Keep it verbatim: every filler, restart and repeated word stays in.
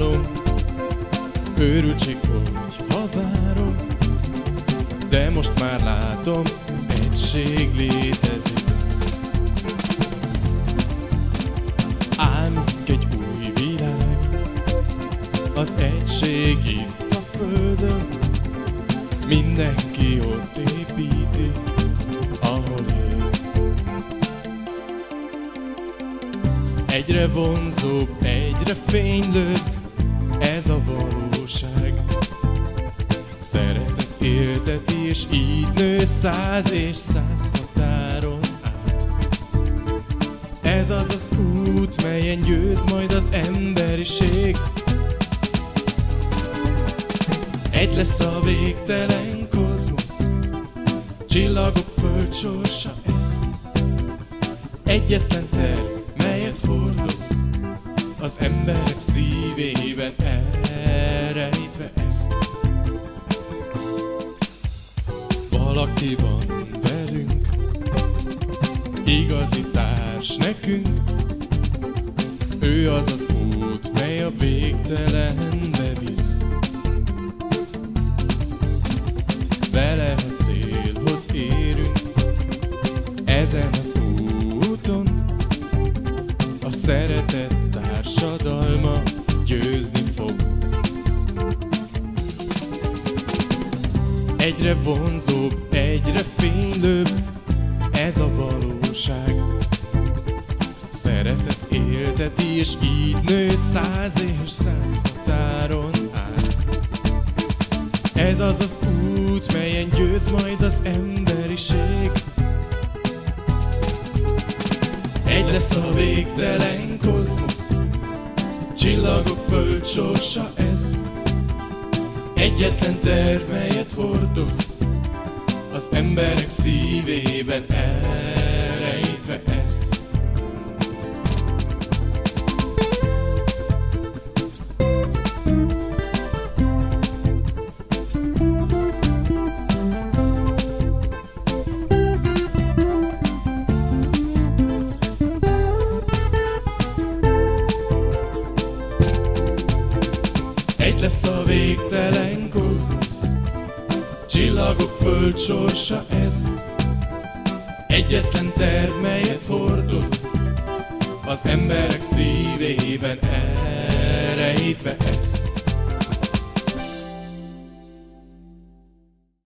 álom, őrültség, hogy ha várom, de most már látom, az egység létezik. Álmunk egy új világ, az egység itt a földön, mindenki ott építi, ahol él. Egyre vonzóbb, egyre fénylőbb, ez a valóság. Szeretet élteti, és így nő száz és száz határon át. Ez az az út, melyen győz majd az emberiség. Egy lesz a végtelen kozmosz, csillagok föld sorsa ez. Egyetlen terv, melyet hordoz, az emberek szívében elrejtve ezt. Valaki van velünk, igazi társ nekünk, ő az az út, mely a végtelenbe visz. Vele a célhoz érünk, ezen az úton a szeretet társadalma győzni fog. Egyre vonzóbb, egyre fénylőbb, ez a valóság. Szeretet élteti, és így nő száz és száz határon át. Ez az az út, melyen győz majd az emberiség. Egy lesz a végtelen kozmosz, csillagok föld sorsa ez. Egyetlen terv, melyet hordoz, az emberek szívében elrejtve ezt. Egy lesz a végtelen kozmosz, csillagok föld sorsa ez. Egyetlen terv, melyet hordoz, az emberek szívében elrejtve ezt.